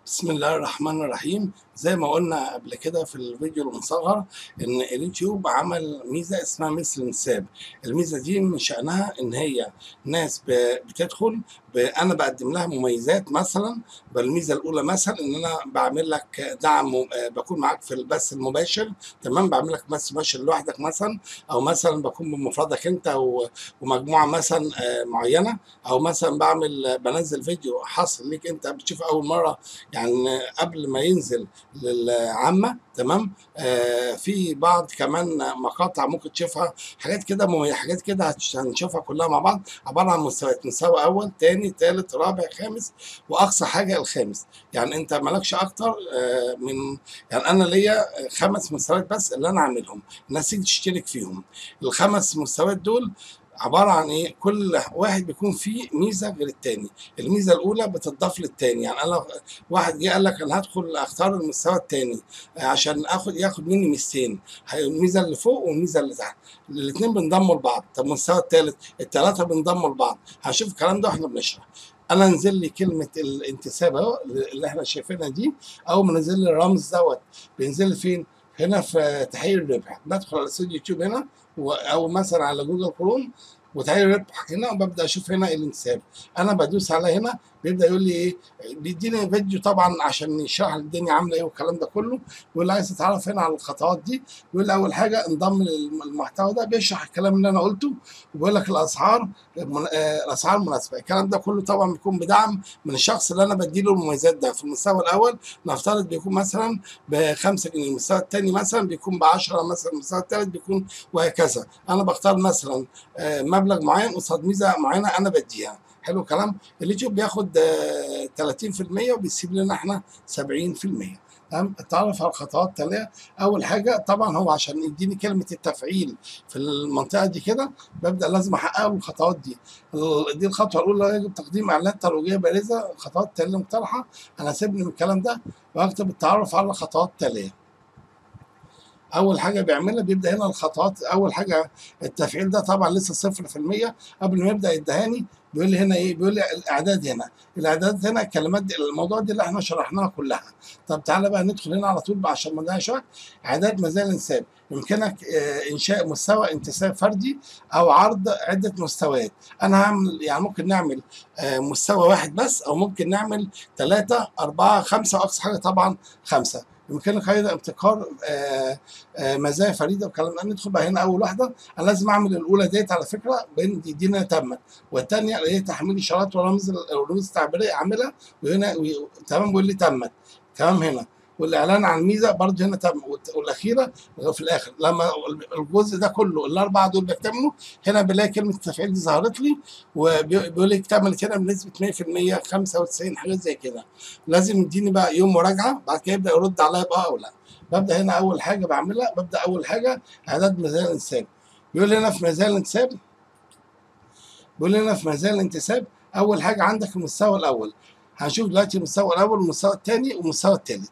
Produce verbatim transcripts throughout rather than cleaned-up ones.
بسم الله الرحمن الرحيم. زي ما قلنا قبل كده في الفيديو المصغر ان اليوتيوب عمل ميزه اسمها مثل انساب. الميزه دي من شأنها ان هي ناس ب- بتدخل ب- انا بقدم لها مميزات. مثلا بالميزه الاولى مثلا ان انا بعمل لك دعم، آه، بكون معاك في البث المباشر. تمام، بعمل لك بث مباشر لوحدك مثلا، او مثلا بكون بمفردك انت و- ومجموعه مثلا آه، معينه، او مثلا بعمل بنزل فيديو حصر ليك انت بتشوف اول مره، يعني قبل ما ينزل للعامة. تمام. آه في بعض كمان مقاطع ممكن تشوفها، حاجات كده مميزة، حاجات كده هتش- هنشوفها كلها مع بعض. عبارة عن مستويات، مستوى أول تاني تالت رابع خامس، وأقصى حاجة الخامس. يعني أنت مالكش أكتر آه من، يعني أنا ليا خمس مستويات بس اللي أنا عاملهم، الناس تيجي تشترك فيهم. الخمس مستويات دول عبارة عن إيه؟ كل واحد بيكون فيه ميزة غير التاني. الميزة الأولى بتضاف للتاني. يعني أنا واحد جه قال لك انا هدخل اختار المستوى الثاني عشان اخد ياخد مني ميزتين، الميزه اللي فوق والميزه اللي تحت، الاثنين بينضموا لبعض. طب المستوى الثالث الثلاثه بينضموا لبعض. هنشوف الكلام ده واحنا بنشرح. انا نزل لي كلمه الانتساب اهو اللي احنا شايفينها دي، اول ما نزل لي الرمز دوت بينزل لي فين؟ هنا في تحقيق الربح. بدخل على استوديو يوتيوب هنا و- او مثلا على جوجل كروم وتحقيق الربح هنا، وببدا اشوف هنا الانتساب. انا بدوس على هنا بيبدا يقول لي ايه، بيديني فيديو طبعا عشان يشرح لي الدنيا عامله ايه والكلام ده كله. بيقول لي عايز تتعرف هنا على الخطوات دي، بيقول لي اول حاجه انضم للمحتوى ده، بيشرح الكلام اللي انا قلته، وبيقول لك الاسعار من... آه، الاسعار المناسبه. الكلام ده كله طبعا بيكون بدعم من الشخص اللي انا بديله المميزات ده. في المستوى الاول نفترض بيكون مثلا ب خمسة جنيه، المستوى الثاني مثلا بيكون ب عشرة، مثلا المستوى الثالث بيكون، وهكذا. انا بختار مثلا آه، مبلغ معين قصاد ميزه معينه انا بديها. حلو الكلام. اليوتيوب بياخد آه، ثلاثين في المية وبيسيب لنا احنا سبعين في المية. تمام. التعرف على الخطوات التاليه، اول حاجه طبعا هو عشان يديني كلمه التفعيل في المنطقه دي كده، ببدا لازم احقق له الخطوات دي. ال- دي الخطوه الاولى، يجب تقديم اعلانات ترويجيه بارزه. الخطوات التاليه مقترحه، انا سيبني من الكلام ده واكتب التعرف على الخطوات التاليه. اول حاجه بيعملها بيبدا هنا الخطوات. اول حاجه التفعيل ده طبعا لسه صفر في المية. قبل ما يبدا يدهاني بيقول لي هنا ايه، بيقول لي الاعداد هنا. الاعداد هنا الكلمات دي، الموضوع دي اللي احنا شرحناها كلها. طب تعالى بقى ندخل هنا على طول بقى عشان ما نضيعش وقت. اعداد مزايا الانساب، يمكنك آه، انشاء مستوى انتساب فردي او عرض عده مستويات. انا هعمل يعني ممكن نعمل آه، مستوى واحد بس، او ممكن نعمل ثلاثه اربعه خمسه، واقصى حاجه طبعا خمسه. يمكنك ايضا ابتكار آه آه، مزايا فريده والكلام ده. ندخل بقى هنا اول واحده، انا لازم اعمل الاولى ديت على فكره بين دي دي تمت، والثانيه اللي هي تحميل اشارات ورمز الرموز التعبيريه اعملها، وهنا و- تمام بيقول لي تمت. تمام هنا. والاعلان عن ميزه برضه هنا تم، والت- والاخيره في الاخر لما الجزء ده كله الاربعه دول بيكتملوا، هنا بلاقي كلمه التفعيل دي ظهرت لي، وبيقول لي اكتملت هنا بنسبه مية في المية خمسة وتسعين حاجات زي كده. لازم يديني بقى يوم مراجعه، بعد كده يبدا يرد عليا باه او لا. ببدا هنا اول حاجه بعملها، ببدا اول حاجه اعداد ميزان الانساب. بيقول لي هنا في ميزان الانساب، بيقول لي هنا في ميزان الانتساب اول حاجه عندك المستوى الاول. هنشوف دلوقتي المستوى الاول والمستوى الثاني والمستوى الثالث.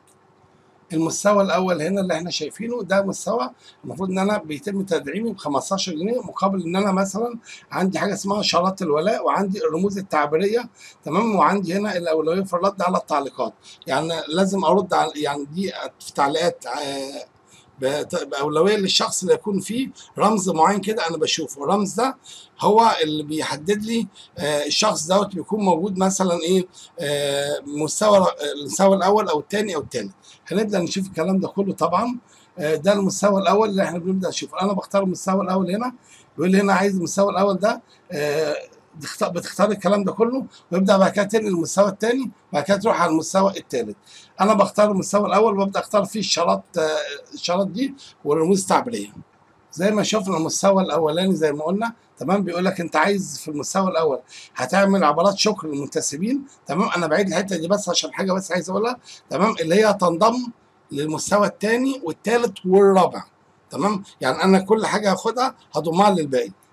المستوى الاول هنا اللي احنا شايفينه ده مستوى المفروض ان انا بيتم تدعيمي ب خمستاشر جنيه، مقابل ان انا مثلا عندي حاجه اسمها شارات الولاء، وعندي الرموز التعبيريه. تمام. وعندي هنا الاولويه في الرد على التعليقات. يعني لازم ارد على، يعني دي في تعليقات آه، بت- بأولوية للشخص اللي يكون فيه رمز معين كده أنا بشوفه. الرمز ده هو اللي بيحدد لي آه، الشخص دوت بيكون موجود مثلا إيه، آه، مستوى المستوى الأول أو الثاني أو الثالث. هنبدأ نشوف الكلام ده كله طبعا. آه، ده المستوى الأول اللي احنا بنبدأ نشوفه. أنا بختار المستوى الأول هنا، بيقول لي هنا عايز المستوى الأول ده آه، بتختار بتختار الكلام ده كله، ويبدا بعد كده تنقل المستوى الثاني، بعد كده تروح على المستوى الثالث. انا بختار المستوى الاول وببدا اختار فيه الشارات آه، الشارات دي والرموز التعبيريه. زي ما شفنا المستوى الاولاني زي ما قلنا. تمام. بيقول لك انت عايز في المستوى الاول هتعمل عبارات شكر للمنتسبين. تمام. انا بعيد الحته دي بس عشان حاجه بس عايز اقولها. تمام. اللي هي تنضم للمستوى الثاني والثالث والرابع. تمام. يعني انا كل حاجه هاخدها هضمها للباقي.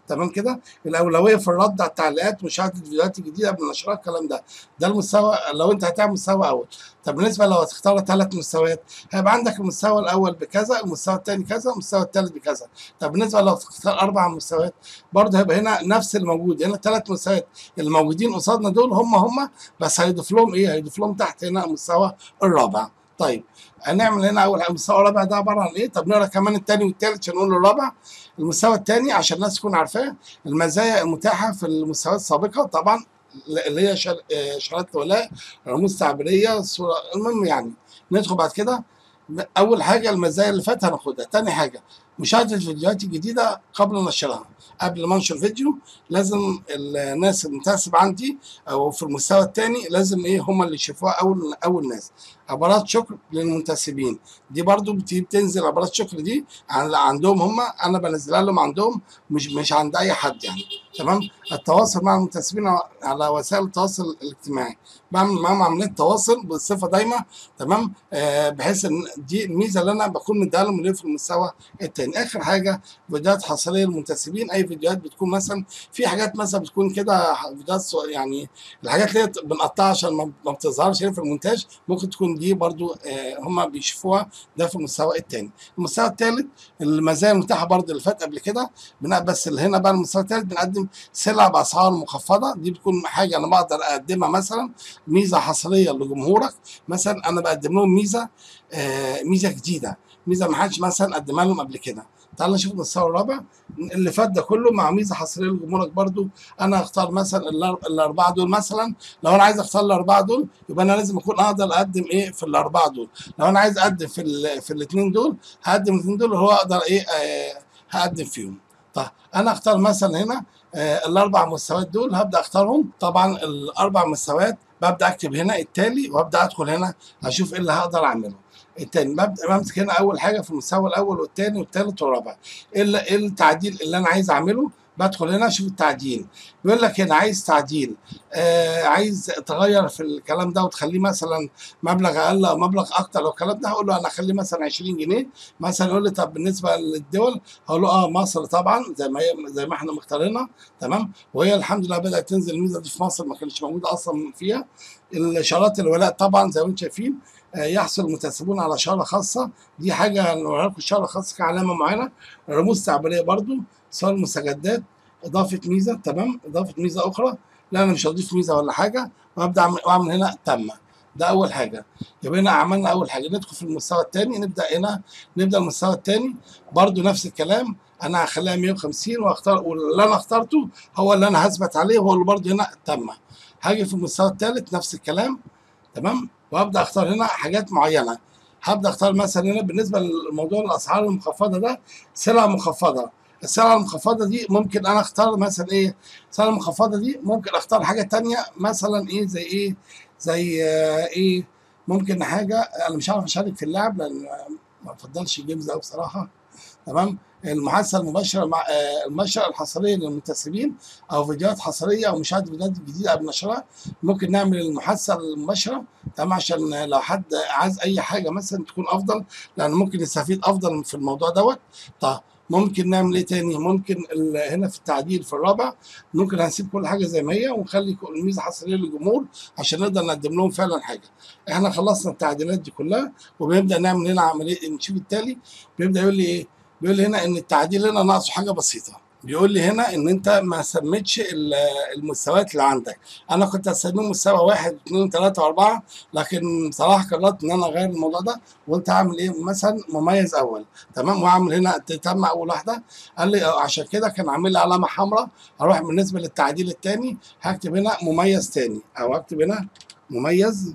تمام كده. الاولويه في الرد على التعليقات، مشاهده الفيديوهات الجديده قبل نشرها، الكلام ده ده المستوى لو انت هتعمل مستوى اول. طب بالنسبه لو هتختار ثلاث مستويات، هيبقى عندك المستوى الاول بكذا، المستوى الثاني كذا، المستوى الثالث بكذا. طب بالنسبه لو تختار اربع مستويات، برضه هيبقى هنا نفس الموجود، هنا ثلاث مستويات الموجودين قصادنا دول هم هم، بس هيضيف لهم ايه؟ هيضيف لهم تحت هنا المستوى الرابع. طيب هنعمل هنا اول المستوى الرابع ده عباره عن ايه؟ طب نقرا كمان الثاني والثالث عشان نقول الرابع. المستوى الثاني عشان الناس تكون عارفاه، المزايا المتاحه في المستويات السابقه، طبعا اللي هي شهادات الولاء، رموز تعبيريه، صوره، المهم يعني. ندخل بعد كده اول حاجه المزايا اللي فاتت هناخدها. ثاني حاجه مشاهده الفيديوهات الجديده قبل نشرها. قبل ما انشر فيديو لازم الناس المنتسب عندي او في المستوى الثاني لازم ايه هم اللي يشوفوها اول اول ناس. عبارات شكر للمنتسبين دي برضو بتنزل، عبارات شكر دي عندهم هم، انا بنزلها لهم عندهم، مش مش عند اي حد يعني. تمام. التواصل مع المنتسبين على وسائل التواصل الاجتماعي، بعمل معاهم عمليه تواصل بصفه دايمه. تمام. آه بحيث ان دي الميزه اللي انا بكون مديها لهم في المستوى الثاني. اخر حاجه فيديوهات حصريه للمنتسبين، اي فيديوهات بتكون مثلا في حاجات مثلا بتكون كده فيديوهات يعني الحاجات اللي بنقطعها عشان ما بتظهرش في المونتاج، ممكن تكون دي برضو آه هم بيشوفوها، ده في المستوى الثاني. المستوى الثالث المزايا المتاحه برضو اللي فات قبل كده، بس اللي هنا بقى المستوى الثالث بنقدم سلع باسعار مخفضه. دي بتكون حاجه انا بقدر اقدمها، مثلا ميزه حصريه لجمهورك، مثلا انا بقدم لهم ميزه آه ميزه جديده، ميزه ما حدش مثلا قدمها لهم قبل كده. تعال نشوف المستوى الرابع اللي فات ده كله مع ميزه حصريه لجمهورك. برضو انا اختار مثلا الاربعه دول، مثلا لو انا عايز اختار الاربعه دول يبقى انا لازم اكون اقدر اقدم ايه في الاربعه دول. لو انا عايز اقدم في ال في الاثنين دول هقدم الاثنين دول اللي هو اقدر ايه آه هقدم فيهم. طيب انا اختار مثلا هنا آه الاربع مستويات دول، هبدا اختارهم. طبعا الاربع مستويات ببدا اكتب هنا التالي، وابدا ادخل هنا اشوف ايه اللي هقدر اعمله. التاني ببدا بمسك هنا اول حاجه في المستوى الاول والثاني والثالث والرابع، ايه التعديل اللي انا عايز اعمله. بدخل هنا اشوف التعديل، بيقول لك هنا عايز تعديل، آه عايز تغير في الكلام ده وتخليه مثلا مبلغ اقل او مبلغ اكتر. لو الكلام ده هقول له انا اخليه مثلا عشرين جنيه مثلا. يقول لي طب بالنسبه للدول، هقول له اه مصر طبعا زي ما هي زي ما احنا مختارينها. تمام. وهي الحمد لله بدات تنزل الميزه دي في مصر، ما كانتش موجوده اصلا فيها. الاشارات الولاء طبعا زي ما انتم شايفين، يحصل المنتسبون على شاره خاصه، دي حاجه نوريها لكم، شاره خاصه كعلامه معينه. رموز تعبيريه برضو، صور المستجدات، اضافه ميزه. تمام. اضافه ميزه اخرى، لا انا مش هضيف ميزه ولا حاجه، وابدا اعمل واعمل هنا تم. ده اول حاجه. يبقى هنا عملنا اول حاجه. ندخل في المستوى الثاني، نبدا هنا نبدا المستوى الثاني برضو نفس الكلام. انا هخليها مية وخمسين واختار، واللي انا اخترته هو اللي انا هثبت عليه، هو اللي برضو هنا تم. هاجي في المستوى الثالث نفس الكلام. تمام. وابدا اختار هنا حاجات معينه. هبدا اختار مثلا هنا بالنسبه لموضوع الاسعار المخفضه ده، سلع مخفضه. السلع المخفضه دي ممكن انا اختار مثلا ايه؟ السلع المخفضه دي ممكن اختار حاجه ثانيه مثلا ايه، زي ايه؟ زي آه ايه؟ ممكن حاجه انا مش عارف اشارك في اللعب لان ما بفضلش الجيمز قوي بصراحه. تمام. المحادثه المباشره مع المنشأة الحصريه للمنتسبين، او فيديوهات حصريه او مشاهده فيديوهات جديده قبل نشرها. ممكن نعمل المحادثه المباشره. تمام. عشان لو حد عايز اي حاجه مثلا تكون افضل، لان ممكن يستفيد افضل في الموضوع دوت. طيب ممكن نعمل ايه تاني؟ ممكن هنا في التعديل في الرابع ممكن هنسيب كل حاجه زي ما هي ونخلي الميزه حصريه للجمهور عشان نقدر نقدم لهم فعلا حاجه. احنا خلصنا التعديلات دي كلها، وبنبدا نعمل هنا عمليه نشوف التالي. بيبدا يقول لي ايه؟ بيقول لي هنا ان التعديل هنا ناقصه حاجه بسيطه. بيقول لي هنا ان انت ما سميتش المستويات اللي عندك. انا كنت هسميه مستوى واحد واثنين وثلاثه واربعه، لكن بصراحه قررت ان انا اغير الموضوع ده، وقلت هعمل ايه؟ مثلا مميز اول. تمام. واعمل هنا تتم اول واحده. قال لي عشان كده كان عامل لي علامه حمراء. اروح بالنسبه للتعديل الثاني هكتب هنا مميز ثاني، او هكتب هنا مميز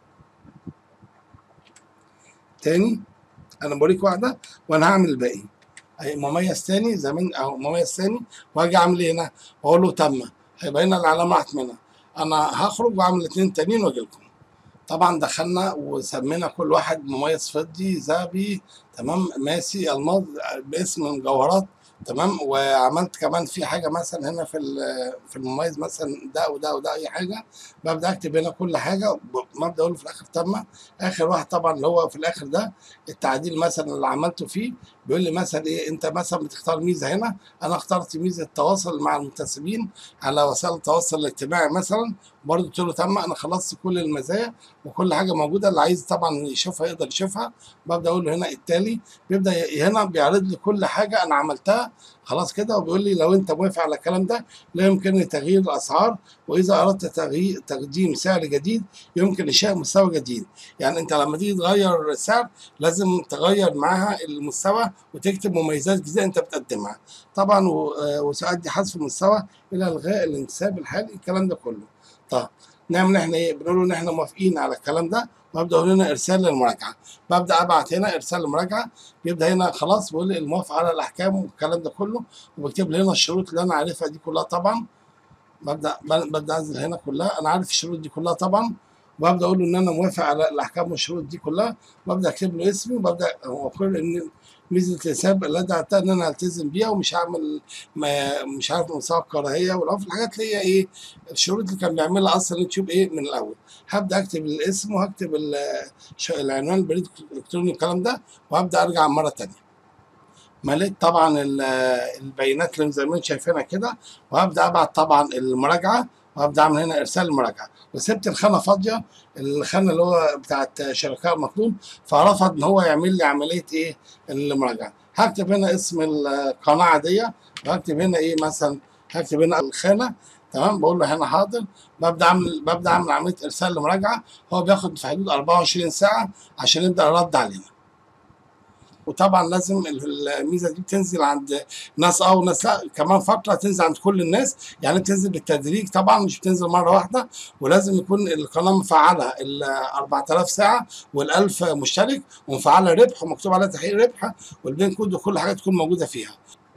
ثاني. انا بوريك واحده وانا هعمل الباقي. اي مميز ثاني زي ما او مميز ثاني، واجي اعمل ايه هنا؟ واقول له تم. هيبقى هنا العلامه راحت منها. انا هخرج واعمل الاثنين تانيين واجي لكم. طبعا دخلنا وسمينا كل واحد مميز فضي، ذهبي، تمام، ماسي، الماظ، باسم مجوهرات، تمام. وعملت كمان في حاجه مثلا هنا في في المميز مثلا ده وده وده اي حاجه، ببدا اكتب هنا كل حاجه، ببدا اقول في الاخر تم. اخر واحد طبعا اللي هو في الاخر ده التعديل مثلا اللي عملته فيه، بيقول لي مثلا ايه، انت مثلا بتختار ميزه هنا، انا اخترت ميزه التواصل مع المنتسبين على وسائل التواصل الاجتماعي مثلا، برضه قلت له تم. انا خلصت كل المزايا وكل حاجه موجوده، اللي عايز طبعا يشوفها يقدر يشوفها. ببدا اقول له هنا التالي، بيبدا هنا بيعرض لي كل حاجه انا عملتها خلاص كده، وبيقول لي لو انت موافق على الكلام ده لا يمكن تغيير الاسعار، واذا اردت تغيير تقديم سعر جديد يمكن انشاء مستوى جديد. يعني انت لما تيجي تغير السعر لازم تغير معاها المستوى وتكتب مميزات جديده انت بتقدمها طبعا، وسيؤدي حذف المستوى الى الغاء الانتساب الحالي، الكلام ده كله. طب نعمل احنا ايه؟ بنقول له ان احنا موافقين على الكلام ده، وابدا اقول هنا ارسال للمراجعه، ببدا ابعت هنا ارسال للمراجعه، بيبدا هنا خلاص بيقول لي الموافقه على الاحكام والكلام ده كله، وبكتب لي هنا الشروط اللي انا عارفها دي كلها طبعا. ببدا ببدا انزل هنا كلها، انا عارف الشروط دي كلها طبعا، وببدا اقول له ان انا موافق على الاحكام والشروط دي كلها، وابدا اكتب له اسمي، وببدا اقول ان ميزه الحساب اللي ادعتها ان انا التزم بيها ومش هعمل مش عارف مساواه كراهيه والعنف، الحاجات اللي هي ايه الشروط اللي كان بيعملها اصلا اليوتيوب ايه من الاول. هبدا اكتب الاسم وهكتب العنوان البريد الالكتروني والكلام ده، وهبدا ارجع مره ثانيه. مليت طبعا البيانات اللي زي ما انتم شايفينها كده، وهبدا ابعت طبعا المراجعه، وهبدا اعمل هنا ارسال المراجعه، وسبت الخانه فاضيه، الخانه اللي هو بتاعت شركاء المطلوب، فرفض ان هو يعمل لي عمليه ايه المراجعه. هكتب هنا اسم القناه عاديه، وهكتب هنا ايه مثلا، هكتب هنا الخانه تمام، بقول له هنا حاضر، ببدا اعمل ببدا اعمل عمليه ارسال لمراجعه. هو بياخد في حدود أربعة وعشرين ساعه عشان يبدا يرد علينا. وطبعا لازم الميزه دي تنزل عند ناس اه وناس لا، كمان فتره تنزل عند كل الناس، يعني تنزل بالتدريج طبعا مش بتنزل مره واحده، ولازم يكون القناه مفعله ال أربعة آلاف ساعه وال ألف مشترك، ومفعله ربح ومكتوب عليها تحقيق ربح، والبين كود وكل حاجه تكون موجوده فيها.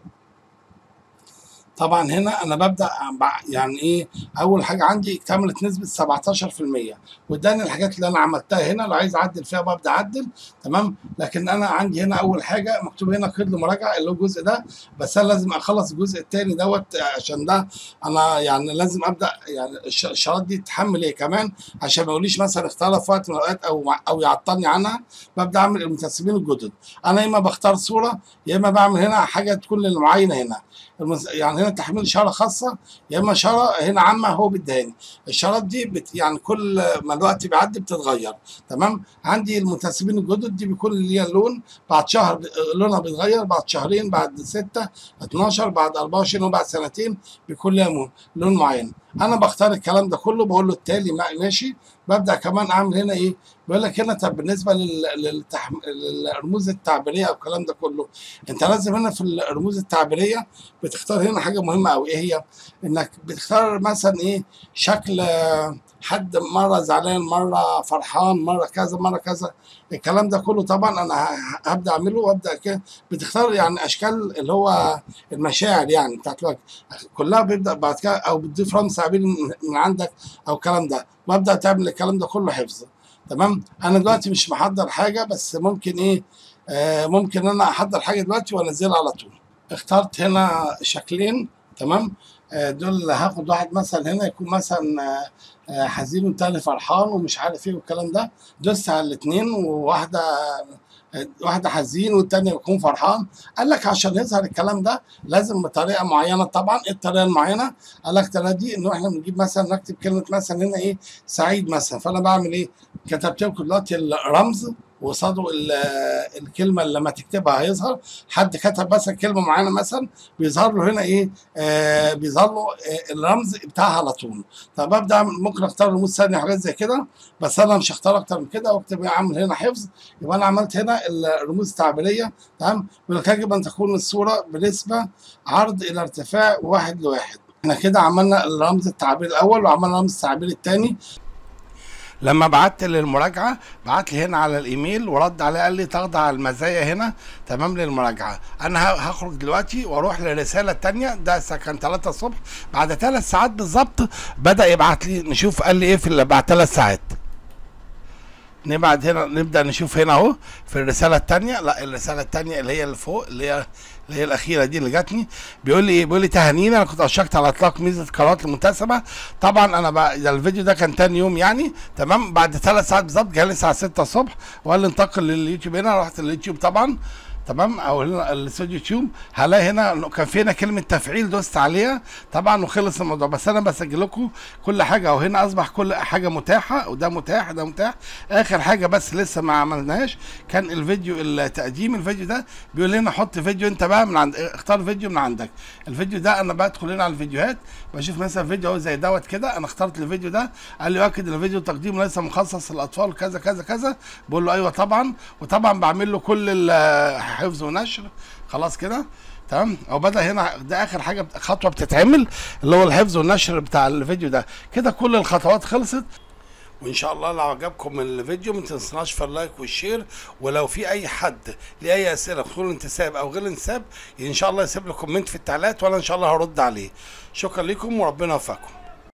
طبعا هنا انا ببدا يعني ايه، اول حاجه عندي اكتملت نسبه سبعتاشر في المية، واداني الحاجات اللي انا عملتها هنا، لو عايز اعدل فيها ببدا اعدل تمام. لكن انا عندي هنا اول حاجه مكتوب هنا قيد مراجعه اللي هو الجزء ده، بس انا لازم اخلص الجزء الثاني دوت، عشان ده انا يعني لازم ابدا يعني الشرط دي تتحمل ايه كمان، عشان ما يقوليش مثلا اختار في وقت من الاوقات او او يعطلني عنها. ببدا اعمل المنتسبين الجدد، انا يا اما بختار صوره يا اما بعمل هنا حاجه تكون للمعاينه هنا، يعني هنا تحميل اشاره خاصه يا اما اشاره هنا عامه هو بيديهاني. الاشارات دي بت يعني كل ما الوقت بيعدي بتتغير تمام. عندي المنتسبين الجدد دي بيكون ليها اللون، بعد شهر لونها بيتغير، بعد شهرين، بعد ستة اتناشر، بعد أربعة وعشرين، وبعد سنتين بيكون ليها لون معين. انا بختار الكلام ده كله، بقول له التالي ماشي. ببدا كمان اعمل هنا ايه، بيقول لك هنا طب بالنسبه للتحم... للرموز التعبيريه او الكلام ده كله، انت لازم هنا في الرموز التعبيريه بتختار هنا حاجه مهمه قوي، ايه هي؟ انك بتختار مثلا ايه شكل حد مره زعلان مره فرحان مره كذا مره كذا، الكلام ده كله طبعا انا هبدا اعمله، وابدا كده بتختار يعني اشكال اللي هو المشاعر يعني بتاعت الوجه كلها، بيبدا بعد كده او بتضيف رمز تعبير من عندك او الكلام ده، وابدا تعمل الكلام ده كله حفظ تمام. انا دلوقتي مش محضر حاجه، بس ممكن ايه آه ممكن انا احضر حاجه دلوقتي وانزلها على طول. اخترت هنا شكلين تمام، آه دول هاخد واحد مثلا هنا يكون مثلا آه حزين والتاني فرحان ومش عارف ايه والكلام ده، دوست على الاثنين، وواحده واحده حزين والتاني يكون فرحان. قال لك عشان يظهر الكلام ده لازم بطريقه معينه، طبعا ايه الطريقه المعينه؟ قال لك الطريقه دي انه احنا بنجيب مثلا نكتب كلمه مثلا هنا ايه سعيد مثلا، فانا بعمل ايه؟ كتبت لكم دلوقتي الرمز وصادوا الكلمه اللي لما تكتبها هيظهر. حد كتب مثلا كلمه معينه مثلا بيظهر له هنا ايه آه بيظهر له آه الرمز بتاعها على طول. طب ابدا ممكن اختار رموز ثانيه وحاجات زي كده، بس انا مش هختار اكتر من كده، واكتب اعمل هنا حفظ. يبقى انا عملت هنا الرموز التعبيريه تمام. يجب ان تكون الصوره بنسبه عرض الى ارتفاع واحد لواحد. احنا كده عملنا الرمز التعبير الاول وعملنا الرمز التعبير الثاني. لما بعت للمراجعه بعت لي هنا على الايميل ورد عليه قال لي تخضع المزايا هنا تمام للمراجعه. انا هخرج دلوقتي واروح للرساله الثانيه، ده كان ثلاثة الصبح، بعد ثلاث ساعات بالظبط بدا يبعت لي، نشوف قال لي ايه في بعد ثلاث ساعات. نبعد هنا، نبدا نشوف هنا اهو في الرساله الثانيه، لا الرساله الثانيه اللي هي اللي فوق، اللي هي اللي هي الاخيره دي اللي جاتني، بيقول لي ايه؟ بيقول لي تهانينا، انا كنت اشركت على اطلاق ميزه قنوات المنتسبه. طبعا انا بقى ده الفيديو ده كان تاني يوم يعني، تمام، بعد ثلاث ساعات بالظبط، جالي الساعه ستة الصبح وقال لي انتقل لليوتيوب. هنا رحت لليوتيوب طبعا، تمام، او هنا الاستوديو يوتيوب، هلاقي هنا كان في هنا كلمه تفعيل، دوست عليها طبعا وخلص الموضوع. بس انا بسجل لكم كل حاجه، وهنا اصبح كل حاجه متاحه، وده متاح ده متاح. اخر حاجه بس لسه ما عملناش كان الفيديو التقديم. الفيديو ده بيقول لنا حط فيديو انت بقى من عند، اختار فيديو من عندك. الفيديو ده انا بدخل هنا على الفيديوهات، بشوف مثلا فيديو اهو زي دوت كده، انا اخترت الفيديو ده، قال لي اكد ان الفيديو تقديمه ليس مخصص للاطفال كذا كذا كذا. بقول له ايوه طبعا، وطبعا بعمل له كل حفظ ونشر. خلاص كده تمام. او بدا هنا ده اخر حاجه خطوه بتتعمل، اللي هو الحفظ والنشر بتاع الفيديو ده. كده كل الخطوات خلصت. وان شاء الله لو عجبكم الفيديو ما تنسوناش في اللايك والشير، ولو في اي حد ليه اي اسئله بخصوص الانتساب او غير الانتساب ان شاء الله يسيب لي كومنت في التعليقات، وانا ان شاء الله هرد عليه. شكرا لكم وربنا يوفقكم.